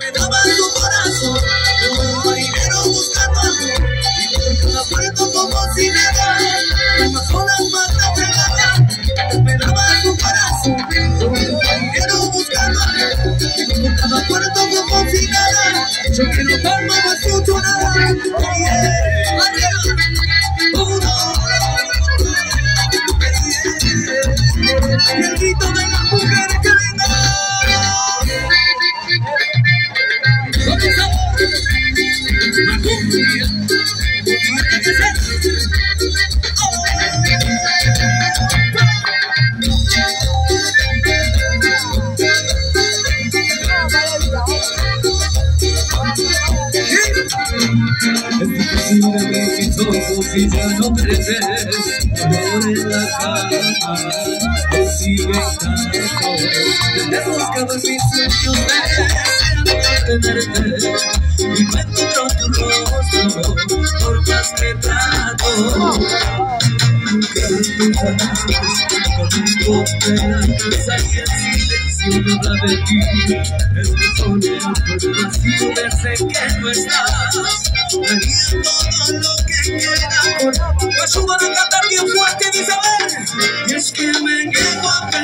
me daba su corazón, todo dinero buscando amor, y con cada puerto como si nada, una sola falta de nada, me daba su corazón, todo dinero buscando amor, y con cada puerto como si nada, yo que no palmo no escucho nada, y el grito de las mujeres que vengan. Vamos ahora, la cumbia, tiene que ser. Es difícil abrir mis ojos y ya no me ves, dolor en la cama, me sigue tanto. Te he buscado en mis sueños, tenerte, y no encuentro tu rostro, por más que trato. Nunca olvidas, conmigo en la casa y el silencio me habla de ti. Es mi soledad por el vacío de sé que no estás. Daría todo lo que quiera por... Me ayudan a cantar bien fuerte, dice a ver. Y es que me niego a